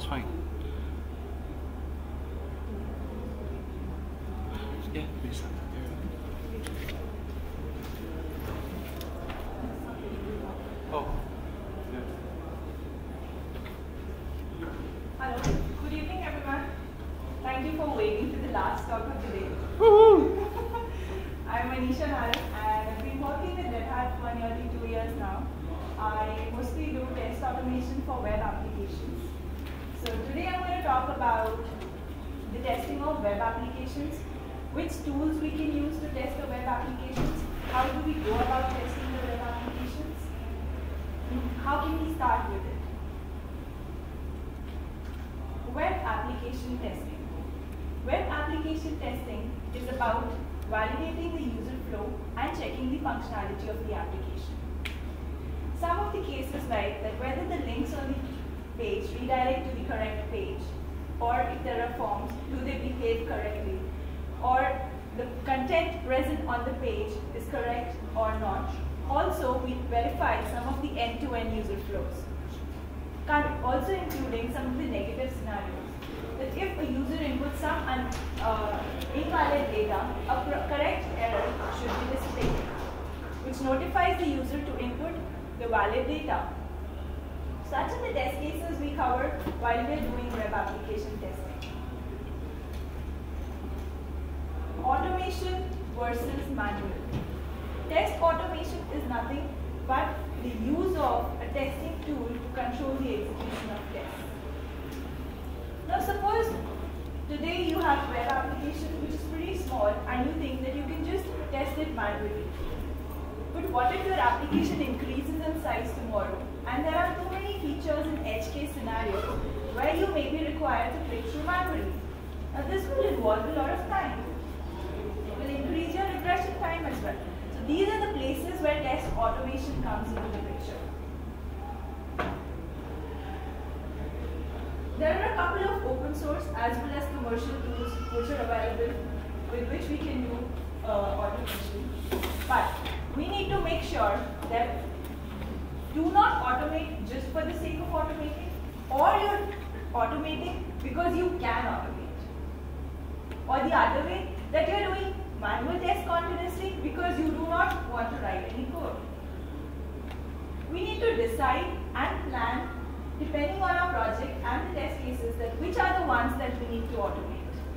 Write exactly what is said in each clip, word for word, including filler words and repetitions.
fine. Yeah, please. Oh. Yeah. Hello. Good evening, everyone. Thank you for waiting to the last talk of the day. I'm Manisha Nair, and I've been working with Red Hat for nearly two years now. I mostly do test automation for web applications. So today I'm going to talk about the testing of web applications, which tools we can use to test the web applications, how do we go about testing the web applications, how can we start with it. Web application testing. Web application testing is about validating the user flow and checking the functionality of the application. Some of the cases like that whether the links on the page redirect to the correct page, or if there are forms, do they behave correctly, or the content present on the page is correct or not. Also, we verify some of the end-to-end user flows. Also including some of the negative scenarios. That if a user inputs some un, uh, invalid data, a correct error should be displayed, which notifies the user to input the valid data. Such are the test cases we cover while we are doing web application testing. Automation versus manual. Test automation is nothing but the use of a testing tool to control the execution of tests. Now suppose today you have a web application which is pretty small and you think that you can just test it manually. But what if your application increases in size tomorrow and there are too many features in edge case scenarios where you may be required to click through manually? Now this will involve a lot of time. It will increase your regression time as well. So these are the places where test automation comes into the picture. There are a couple of open source as well as commercial tools which are available with which we can do uh, automation. But we need to make sure that do not automate just for the sake of automating, or you're automating because you can automate. Or the other way, that you're doing manual tests continuously because you do not want to write any code. We need to decide and plan depending on our project and the test cases that which are the ones that we need to automate.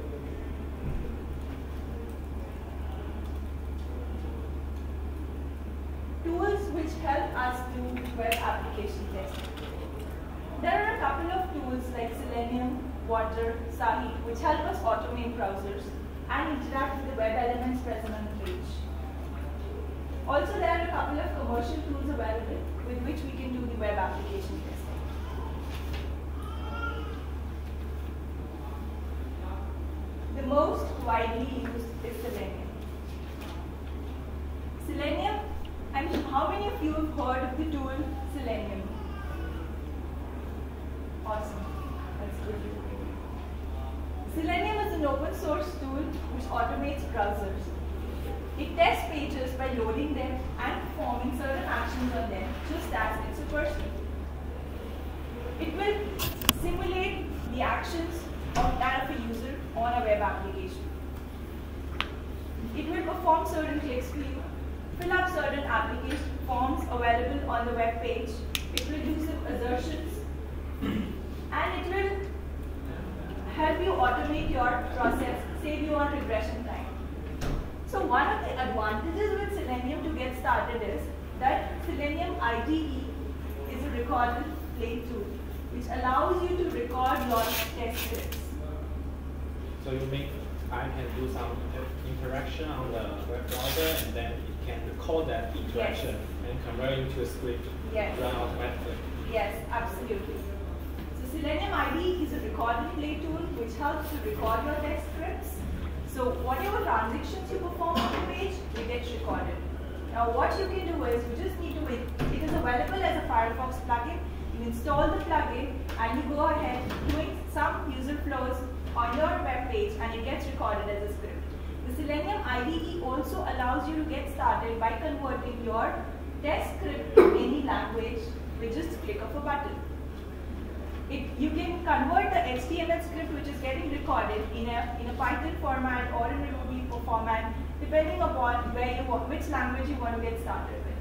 Tools which help us do web application testing. There are a couple of tools like Selenium, Water, Sahi, which help us automate browsers and interact with the web elements present on the page. Also, there are a couple of commercial tools available with which we can do the web application testing. The most widely used is Selenium. Selenium, I mean, how many of you have heard of the tool Selenium? Awesome, that's good. Selenium is an open source tool which automates browsers. It tests pages by loading them and performing certain actions on them just as it's a person. It will simulate the actions of that of a user on a web application. It will perform certain clicks for you, fill up certain application forms available on the web page. It will do some assertions, and it will help you automate your process, save you on regression time. So one of the advantages with Selenium to get started is that Selenium I D E is a record and play tool, which allows you to record your test scripts. So you make, I can do some interaction on the web browser, and then it can record that interaction yes. and convert it into a script, yes. run automatically. Yes, absolutely. So Selenium I D E is a record and play tool which helps to record your test scripts. So whatever transactions you perform on the page, it gets recorded. Now what you can do is you just need to wait. It is available as a Firefox plugin. You install the plugin and you go ahead doing some user flows on your web page and it gets recorded as a script. The Selenium I D E also allows you to get started by converting your test script to any language with just a click of a button. it, you can convert the H T M L script which is getting recorded in a, in a Python format or in a Ruby format, depending upon where you want, which language you want to get started with.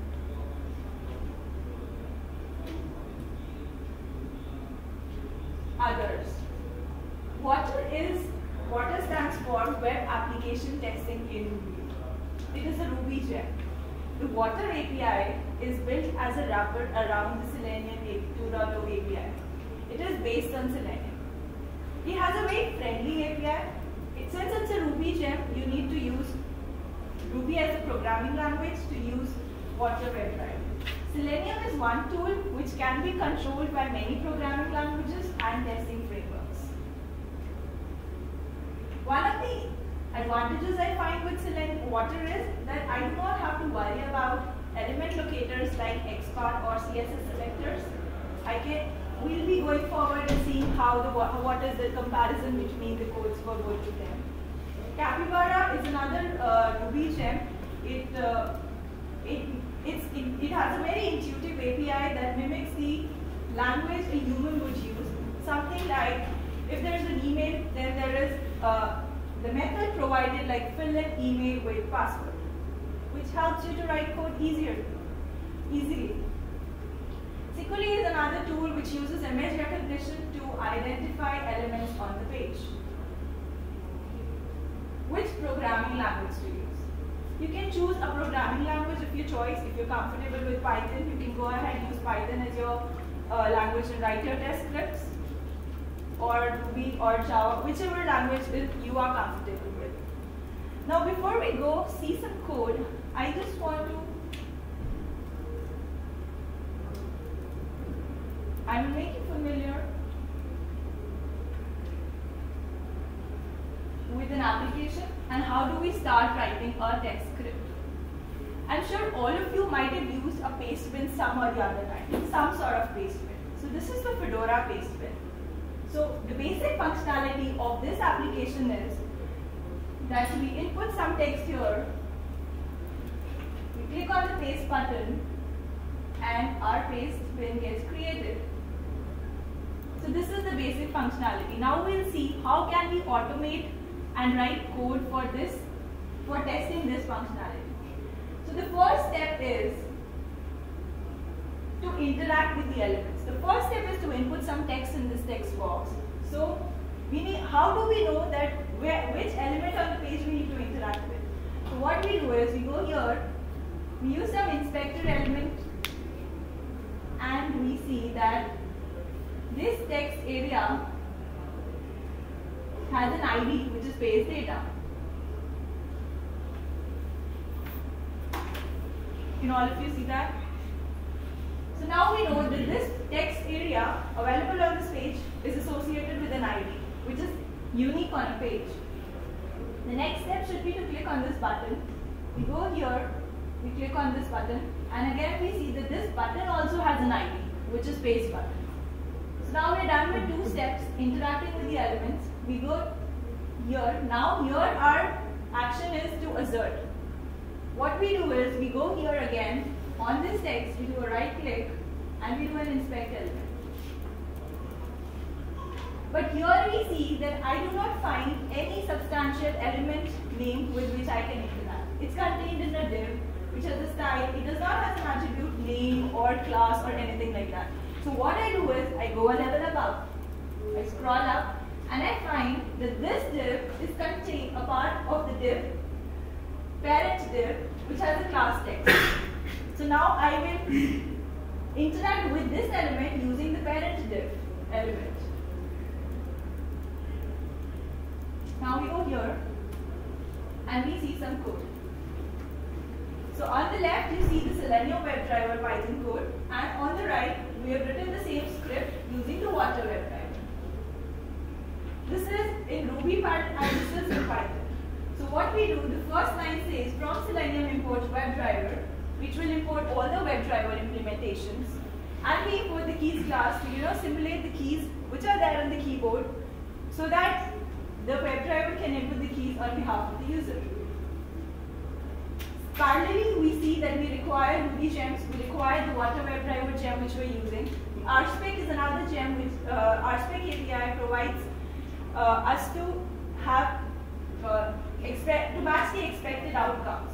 Others. Water is, Water stands for Web Application Testing in Ruby. It is a Ruby gem. The Water A P I is built as a wrapper around the Selenium two point oh A P I. It is based on Selenium. It has a very friendly A P I. It, since it's a Ruby gem, you need to use Ruby as a programming language to use Water WebDriver. Selenium is one tool which can be controlled by many programming languages and testing frameworks. One of the advantages I find with Selenium Water is that I do not have to worry about element locators like X C O R or C S S selectors. I can, we'll be going forward and seeing how the what is the comparison between the codes for both of them. Capybara is another uh, Ruby gem. It, uh, it, it's, it, it has a very intuitive A P I that mimics the language a human would use. Something like, if there is an email, then there is uh, the method provided like fill an email with password, which helps you to write code easier, easily. Sequely is another tool which uses image recognition to identify elements on the page. Which programming language to use? You can choose a programming language of your choice. If you're comfortable with Python, you can go ahead and use Python as your uh, language and write your test scripts, or Ruby or Java, whichever language you are comfortable with. Now before we go see some code, I just want to, I'm making familiar with an application and how do we start writing a test script. I'm sure all of you might have used a pastebin some or the other time, some sort of pastebin. So this is the Fedora pastebin. So the basic functionality of this application is that we input some text here, we click on the paste button, and our paste bin gets created. So this is the basic functionality. Now we'll see how can we automate and write code for this, for testing this functionality. So the first step is to interact with the elements. The first step is to input some text in this text box. So we need, how do we know that where, which element on the page we need to interact with? So what we do is we go here, we use some inspector element, and we see that this text area has an I D which is page data. Can all of you see that? So now we know that this text area available on this page is associated with an I D, which is unique on a page. The next step should be to click on this button. We go here, we click on this button, and again we see that this button also has an I D, which is paste button. So now we're done with two steps, interacting with the elements. We go here. Now here our action is to assert. What we do is we go here again on this text, we do a right click and we do an inspect element. But here we see that I do not find any substantial element name with which I can interact. It's contained in a div which has a style. It does not have an attribute name or class or anything like that. So what I do is I go a level above. I scroll up and I find that this div is contained a part of the div, parent div, which has a class text. So now I will interact with this element using the parent div element. Now we go here and we see some code. So on the left you see the Selenium WebDriver Python code, and on the right we have written the same script using the Water WebDriver. This is in Ruby pattern and this is in Python. So what we do, the first line says from Selenium import WebDriver, which will import all the WebDriver implementations, and we import the keys class to you know simulate the keys which are there on the keyboard, so that the WebDriver can input the keys on behalf of the user. Parallelly, we see that we require Ruby gems, we require the Water WebDriver gem which we're using. We RSpec is another gem which uh, RSpec A P I provides uh, us to have uh, expect to match the expected outcomes.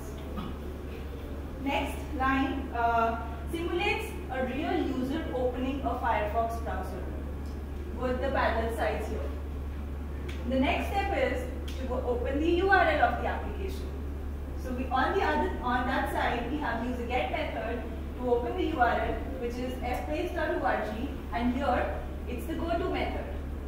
Next line uh, simulates a real user opening a Firefox browser with the parallel sides here. The next step is to go open the U R L of the application. So we on the other on that side we have use a get method to open the U R L, which is f base dot org, and here it's the goto method.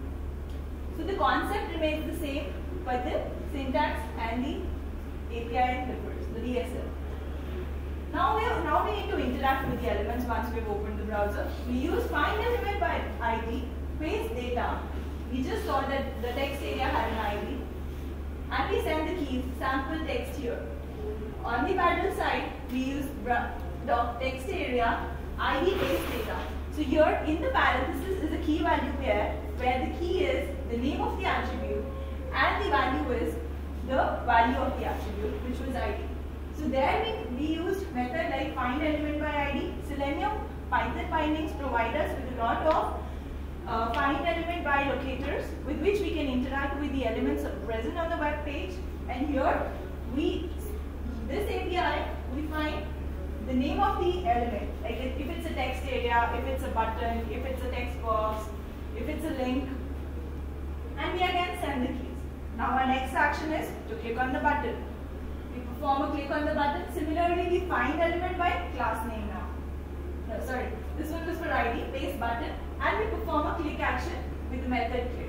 So the concept remains the same, but the syntax and the A P I differs, the D S L. Now we, now we need to interact with the elements once we've opened the browser. We use find element by I D, paste data. We just saw that the text area had an I D. And we send the keys, sample text here. On the parallel side, we use doc text area, I D paste data. So here in the parenthesis is a key value pair where the key is the name of the attribute and the value is the value of the attribute, which was I D. So there we, we used method like find element by I D. Selenium Python bindings provide us with a lot of uh, find element by locators with which we can interact with the elements present on the web page. And here we, this A P I, we find the name of the element, like if it's a text area, if it's a button, if it's a text box, if it's a link, and we again send the keys. Now our next action is to click on the button. We perform a click on the button. Similarly, we find element by class name now. No, sorry, this one was for I D, paste button, and we perform a click action with the method click.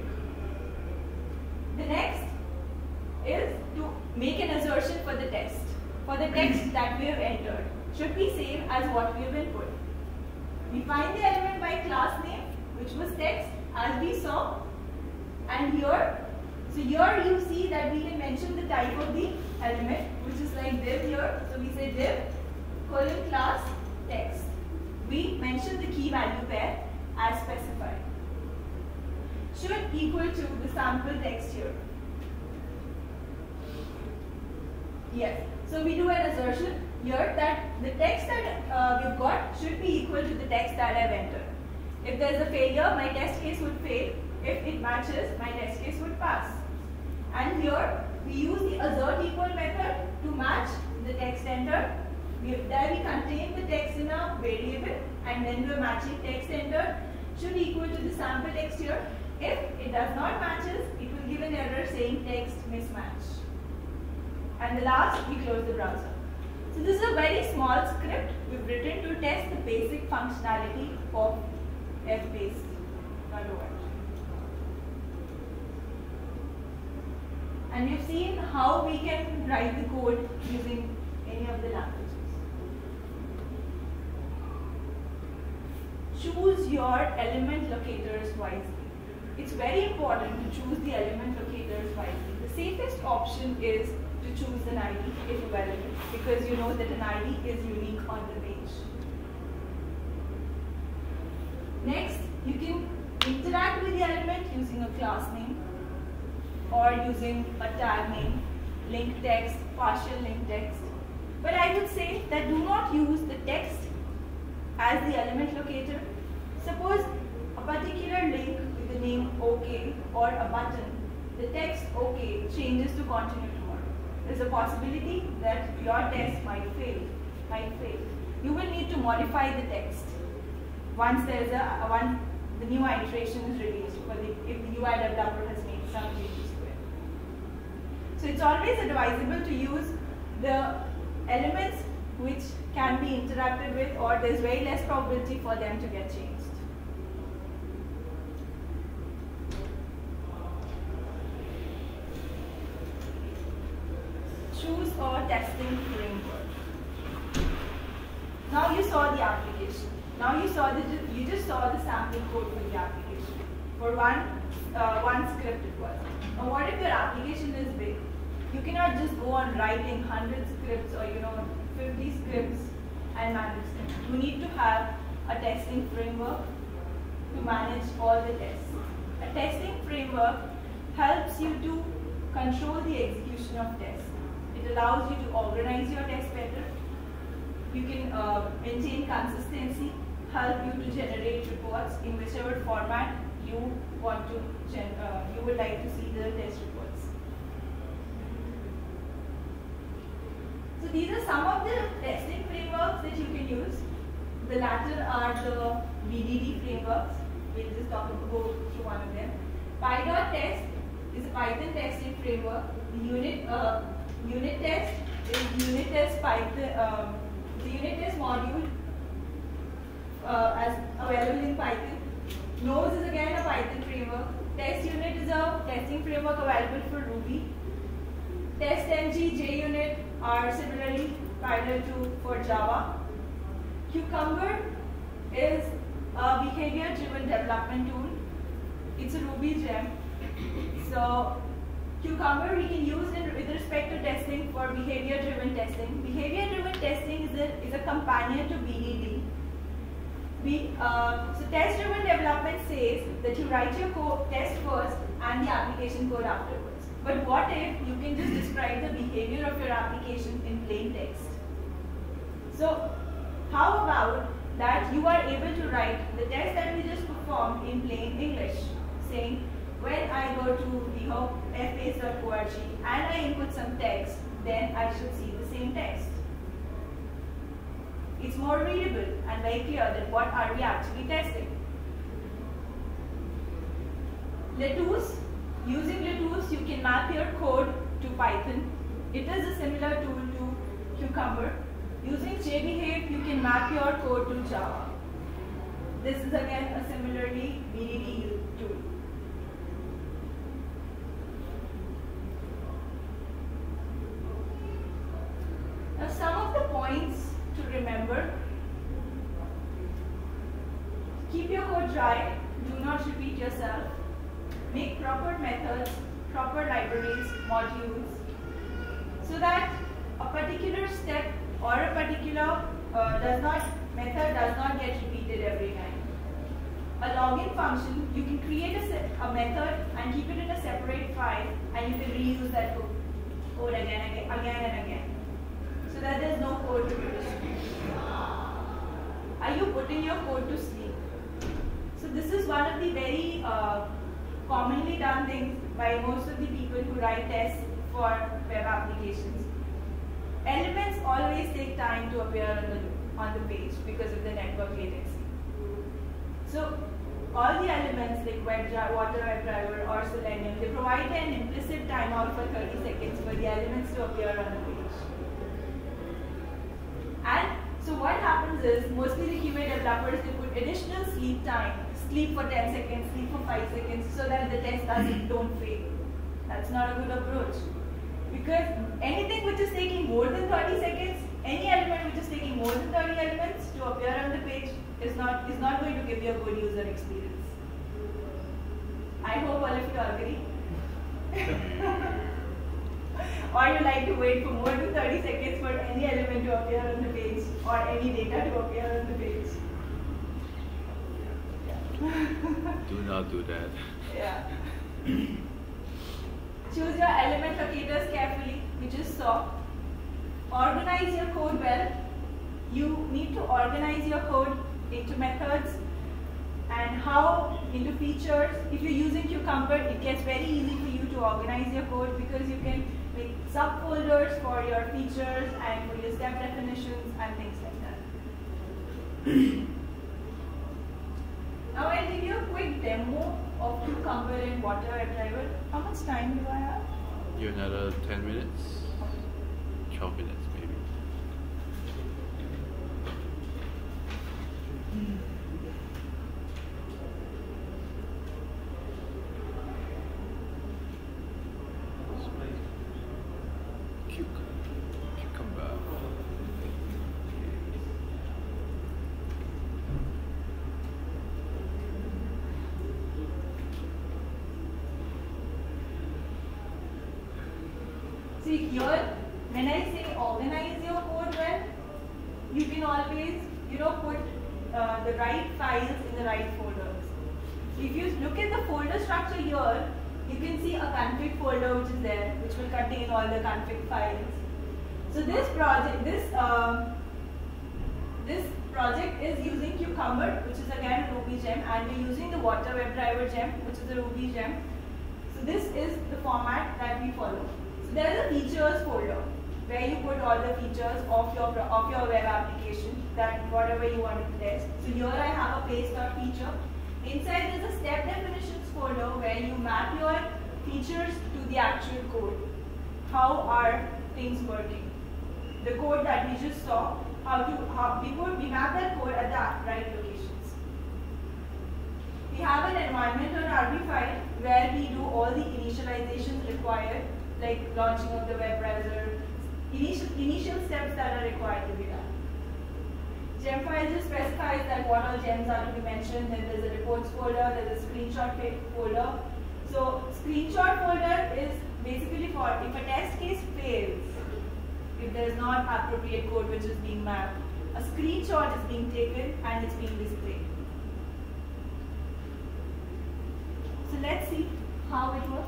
The next is to make an assertion for the text. For the text that we have entered, should be same as what we have input. We find the element by class name, which was text, as we saw, and here, so here you see that we can mention the type of the element, which is like div here. So we say div colon class text. We mention the key value pair as specified. Should equal to the sample text here. Yes. So we do an assertion here that the text that uh, we've got should be equal to the text that I've entered. If there's a failure, my test case would fail. If it matches, my test case would pass. And here we use the assert equal method to match the text entered. We, there we contain the text in a variable and then we're matching text entered should equal to the sample text here. If it does not matches, it will give an error saying text mismatch. And the last, we close the browser. So this is a very small script we've written to test the basic functionality of f base dot org. And we've seen how we can write the code using any of the languages. Choose your element locators wisely. It's very important to choose the element locators wisely. The safest option is to choose an I D if available, because you know that an I D is unique on the page. Next, you can interact with the element using a class name or using a tag name, link text, partial link text. But I would say that do not use the text as the element locator. Suppose a particular link with the name OK or a button, the text OK changes to continue tomorrow. There's a possibility that your test might fail. Might fail. You will need to modify the text once there's a, a one the new iteration is released, or the, if the U I developer has made some changes to it. So it's always advisable to use the elements which can be interacted with, or there's very less probability for them to get changed. Choose a testing framework. Now you saw the application. Now you saw the you just saw the sample code for the application. For one uh, one script it was. Now what if your application is big? You cannot just go on writing one hundred scripts or you know fifty scripts and manage them. You need to have a testing framework to manage all the tests. A testing framework helps you to control the execution of tests. It allows you to organize your tests better. You can uh, maintain consistency, help you to generate reports in whichever format you want to gen uh, you would like to see the test reports. So these are some of the testing frameworks that you can use. The latter are the B D D frameworks. We'll just talk about go through one of them. PyDot-Test is a Python testing framework. The unit uh, unit test is unit test Python. Um, the unit test module uh, as available in Python. Nose is again a Python framework. Test unit is a testing framework available for Ruby. TestNG, JUnit are similarly parallel to for Java. Cucumber is a behavior-driven development tool. It's a Ruby gem. So Cucumber we can use in, with respect to testing for behavior-driven testing. Behavior-driven testing is a, is a companion to B D D. We, uh, so test-driven development says that you write your code test first and the application code afterwards. But what if you can just describe the behavior of your application in plain text? So how about that you are able to write the test that we just performed in plain English, saying when I go to the home f base dot org and I input some text, then I should see the same text. It's more readable and very clear that what are we actually testing. Letus, using Letus you can map your code to Python. It is a similar tool to Cucumber. Using JBehave you can map your code to Java. This is again a similarly B D D tool. Now some of the points to remember. Keep your code dry, do not repeat yourself. Make proper methods, proper libraries, modules, so that a particular step or a particular uh, does not method does not get repeated every time. A login function, you can create a, a method and keep it in a separate file, and you can reuse that code, code again, again, again and again, so that there is no code repetition. Are you putting your code to sleep? So this is one of the very uh, commonly done things by most of the people who write tests for web applications. Elements always take time to appear on the, on the page because of the network latency. So all the elements like Water WebDriver or Selenium, they provide an implicit timeout for thirty seconds for the elements to appear on the page. And so what happens is, mostly the Q A developers, they put additional sleep time, sleep for ten seconds, sleep for five seconds, so that the test doesn't don't fail. That's not a good approach. Because anything which is taking more than thirty seconds, any element which is taking more than thirty elements to appear on the page is not, is not going to give you a good user experience. I hope all of you agree. Or you like to wait for more than thirty seconds for any element to appear on the page or any data to appear on the page. Yeah. Do not do that. Yeah. Choose your element locators carefully, we just saw. Organize your code well. You need to organize your code into methods and how into features. If you're using Cucumber, it gets very easy for you to organize your code because you can make subfolders for your features and for your step definitions and things like that. Now I'll give you a quick demo of Cucumber and Water WebDriver. How much time do I have? You another ten minutes? twelve minutes maybe. Cucumber. See here, when I say organize your code well, you can always, you know, put uh, the right files in the right folders. If you look at the folder structure here, you can see a config folder which is there, which will contain all the config files. So this project, this um, this project is using Cucumber, which is again a Ruby gem, and we're using the Water WebDriver gem, which is a Ruby gem. So this is the format that we follow. So there is a features folder where you put all the features of your of your web application, that whatever you want to test. So here I have a paste.feature. Inside there is a step definitions folder where you map your features to the actual code. How are things working? The code that we just saw, how to how we put we map that code at the right locations. We have an environment or R B file where we do all the initializations required, like launching of the web browser, initial initial steps that are required to be done. Gem file just specifies that what all gems are to be mentioned. Then there's a reports folder, there's a screenshot folder. So screenshot folder is basically for if a test case fails, if there is not appropriate code which is being mapped, a screenshot is being taken and it's being displayed. So let's see how it works.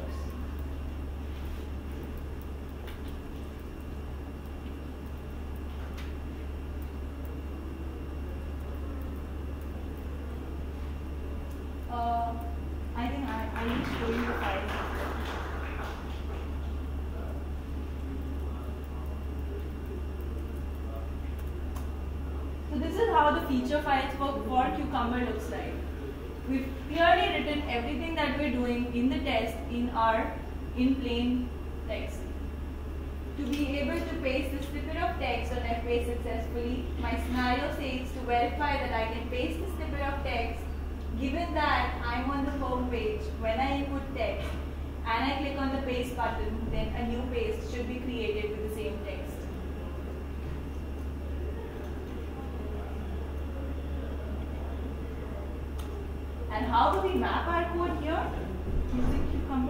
Uh, I think I, I need to show you the files. So this is how the feature files for, for Cucumber looks like. We've clearly written everything that we're doing in the test in our in plain text. To be able to paste the snippet of text on F P A successfully, my scenario says to verify that I can paste the snippet of text. Given that I'm on the home page, when I input text and I click on the paste button, then a new paste should be created with the same text. And how do we map our code here using Cucumber?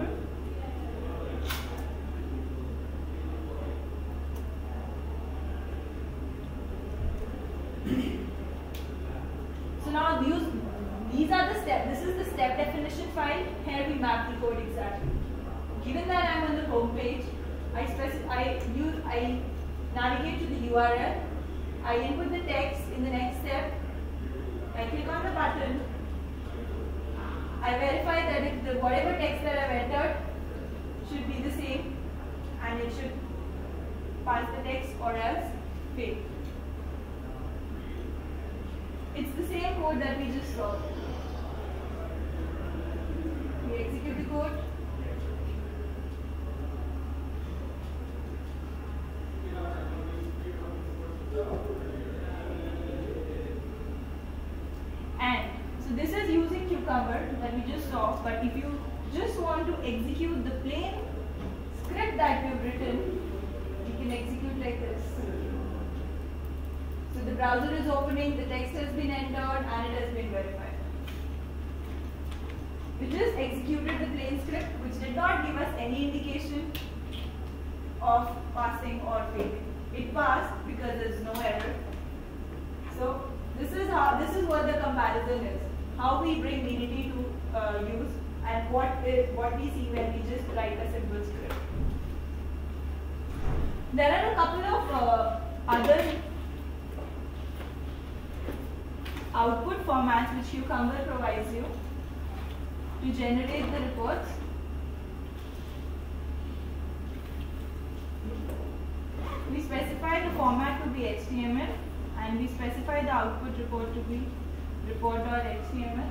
So now use These are the steps. This is the step definition file. Here we map the code exactly. Given that I'm on the home page, I specify, I use, I navigate to the U R L. I input the text in the next step. I click on the button. I verify that if the whatever text that I've entered should be the same, and it should pass the text or else fail. It's the same code that we just saw. We execute the code. And so this is using Cucumber that we just saw, but if you just want to execute the plain script that we've written, you can execute like this. So the browser is opening, the text has been entered, and it has been verified. We just executed the plain script, which did not give us any indication of passing or failing. It passed because there is no error. So this is how this is what the comparison is. How we bring D D T to uh, use, and what is what we see when we just write a simple script. There are a couple of uh, other output formats which Cucumber provides you to generate the reports. We specify the format to be H T M L, and we specify the output report to be report.html.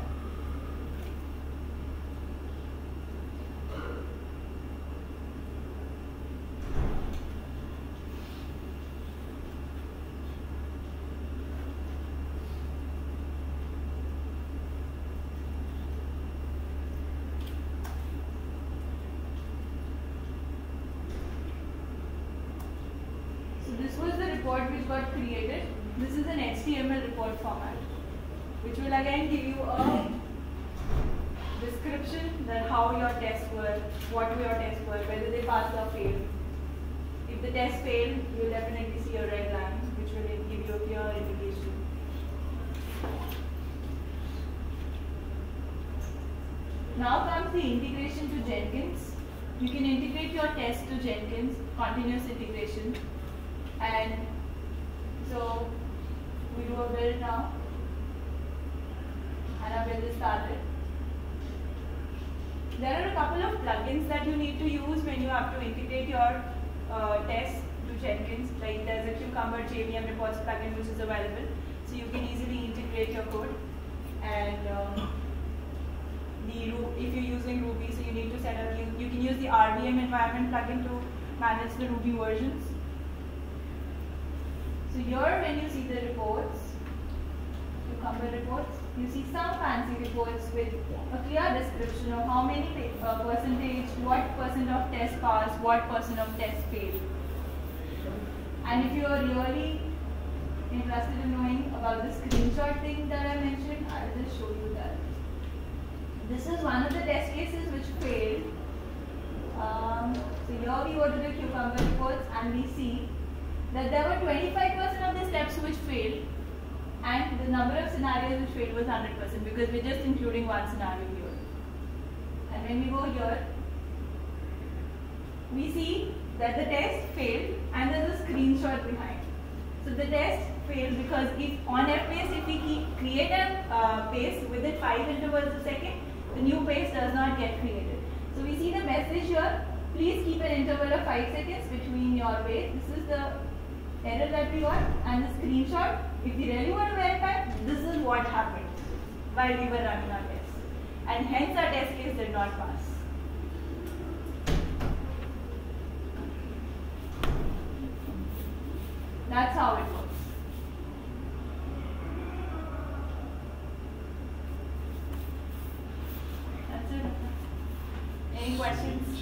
This was the report which got created. This is an H T M L report format, which will again give you a description that how your tests were, what your tests were, whether they passed or failed. If the test failed, you will definitely see a red line, which will give you a clear indication. Now comes the integration to Jenkins. You can integrate your test to Jenkins, continuous integration. And so we do a build now, and our build is started. There are a couple of plugins that you need to use when you have to integrate your uh, tests to Jenkins. Like there's a Cucumber J V M reports plugin which is available, so you can easily integrate your code. And um, the if you're using Ruby, so you need to set up. You, you can use the R V M environment plugin to manage the Ruby versions. So here, when you see the reports, Cucumber reports, you see some fancy reports with a clear description of how many uh, percentage, what percent of tests pass, what percent of tests fail. And if you are really interested in knowing about the screenshot thing that I mentioned, I will just show you that. This is one of the test cases which failed. Um, so here we go to the Cucumber reports and we see that there were twenty-five percent of the steps which failed, and the number of scenarios which failed was one hundred percent because we're just including one scenario here. And when we go here, we see that the test failed and there's a screenshot behind. So the test failed because if on F paste, if we keep, create a uh, paste within five intervals a second, the new paste does not get created. So we see the message here, please keep an interval of five seconds between your paste. This is the error that we got, and the screenshot, if we really want to verify, this is what happened while we were running our test. And hence our test case did not pass. That's how it works. That's it. Any questions?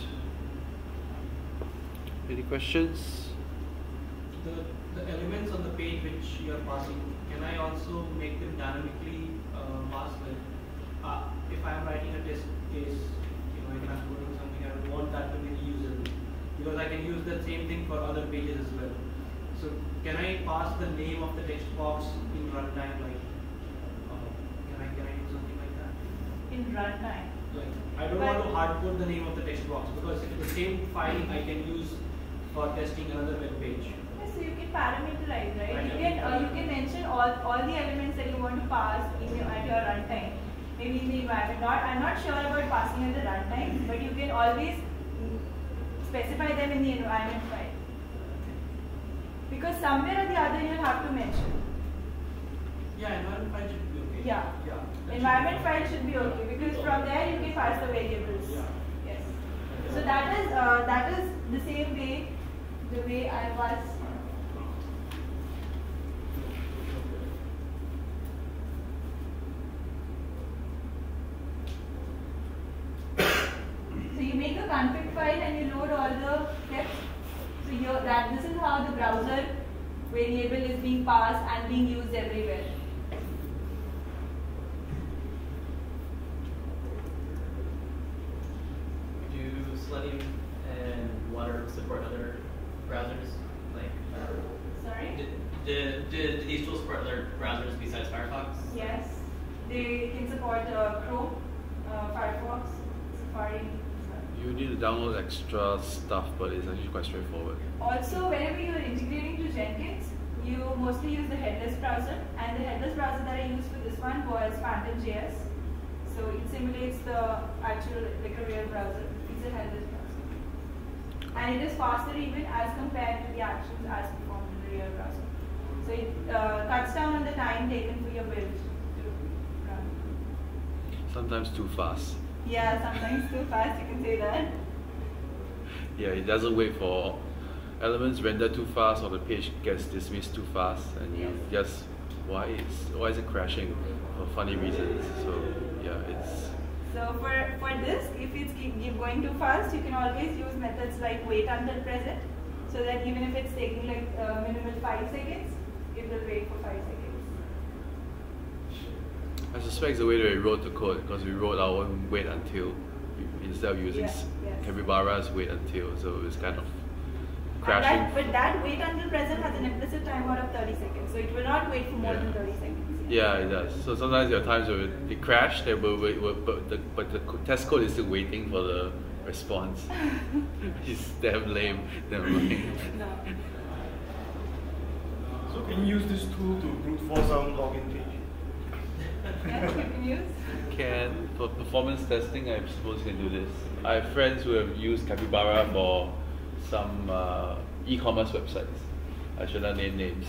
Any questions? The, the elements on the page which you are passing, can I also make them dynamically uh, pass? Like, uh, if I am writing a test case, you know, if I'm coding something, I would want that to be reusable because I can use the same thing for other pages as well. So, can I pass the name of the text box in runtime? Like, uh, can I can I do something like that? In runtime. Like, I don't want to hard code the name of the text box because it's the same file I can use for testing another web page. So you can parameterize, right? Right, You can uh, you can mention all all the elements that you want to pass in your, at your runtime. Maybe in the environment. Not I'm not sure about passing at the runtime, but you can always specify them in the environment file. Because somewhere or the other you'll have to mention. Yeah, environment file should be okay. Yeah. Yeah. Environment file should be okay because from there you can pass the variables. Yeah. Yes. So that is uh, that is the same way the way I was. So you make a config file and you load all the steps. So here that this is how the browser variable is being passed and being used everywhere. Do Selenium and Water support other browsers? Like, Sorry? did, did, did, did these tools support other browsers besides Firefox? Yes, they can support uh, Chrome, uh, Firefox, Safari. You need to download extra stuff, but it's actually quite straightforward. Also, whenever you are integrating to Jenkins, you mostly use the headless browser, and the headless browser that I used for this one was Phantom J S. So it simulates the actual, like a real browser. It's a headless browser. And it is faster even as compared to the actions as performed in the real browser. So it uh, cuts down on the time taken for your build to run. Sometimes too fast. Yeah, sometimes too fast, you can say that. Yeah, it doesn't wait for elements render too fast or the page gets dismissed too fast, and you Yes. just why is why is it crashing for funny reasons? So yeah, it's So for, for this, if it's keep, keep going too fast, you can always use methods like wait until present, so that even if it's taking like uh, minimal five seconds, it will wait for five seconds. I suspect it's the way that we wrote the code because we wrote our own wait until instead of using Yeah, s yes. Capybara's wait until, so it's kind of And crashing. that, but that wait until present has an implicit timeout of thirty seconds, so it will not wait for more Yeah. than thirty seconds. Yeah, it does. So sometimes there are times where it crashed, then we'll wait, we'll, but the but the co- test code is still waiting for the response. It's damn lame. Never mind. No. So So can you use this tool to brute force some login page? Yes, you can use. Can, for performance testing, I suppose you can do this. I have friends who have used Capybara for some uh, e-commerce websites. I should not name names.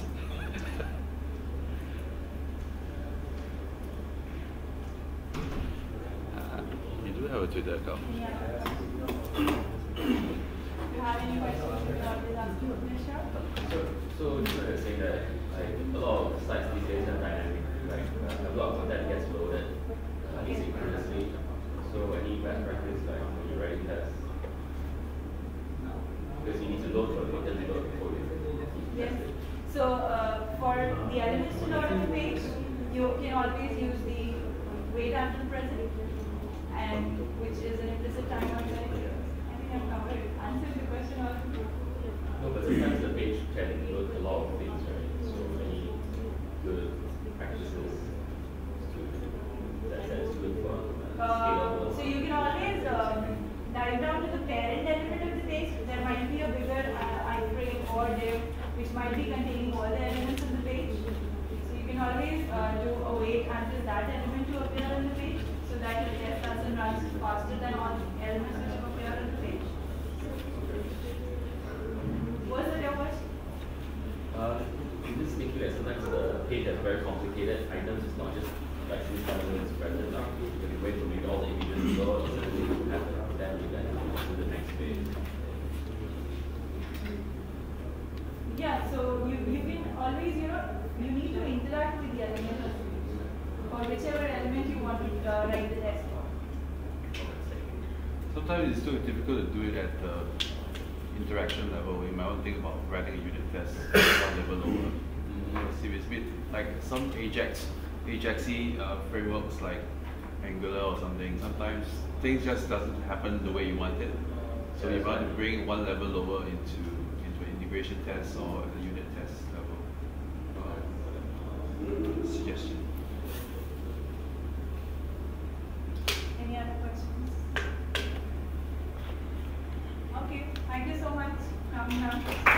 uh, you do have a Twitter account. Yeah. Do you have any questions? You can always ask Nisha. So, so you're saying that like a lot of sites these days are dynamic, like uh, a lot of content gets loaded uh, asynchronously. So any best practice like when you're writing tests, because you need to load for content to load the code. Yes. So uh, for the elements to load on the page, you can always use the wait until present, and which is an implicit timer. I think I've covered it. Answered the question already. No, but sometimes the page can load a lot of things, right? So any good practices to that that's good for uh, Uh, so you can always um, dive down to the parent element of the page. There might be a bigger uh, iframe or div which might be containing all the elements of the page. So you can always uh, do a wait until that element to appear on the page, so that your test doesn't run faster than all elements which appear on the page. Was that your question? Uh, this is making that sometimes the page has very complicated items. It's not just like this element is present. Like you can wait for maybe all the images to load, or something you have that you then to the next page. Yeah, so you, you can always, you know, you need to interact with the element of the page, or whichever element you want to uh, write the test for. Sometimes it's still difficult to do it at the interaction level. You might want to think about writing a unit test one level lower. See, it's a bit like some Ajax, Ajaxy uh, frameworks like Angular or something. Sometimes things just doesn't happen the way you want it. So you want to bring one level lower into into an integration test or a unit test level. Uh, suggestion. Any other questions? Okay, thank you so much for coming now.